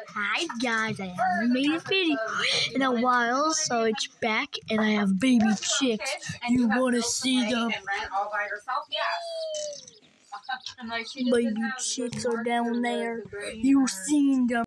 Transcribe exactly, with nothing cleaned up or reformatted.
Hi guys, I haven't made a video in a while, so it's back, and I have baby chicks. You want to see them? Baby chicks are down there. You've seen them.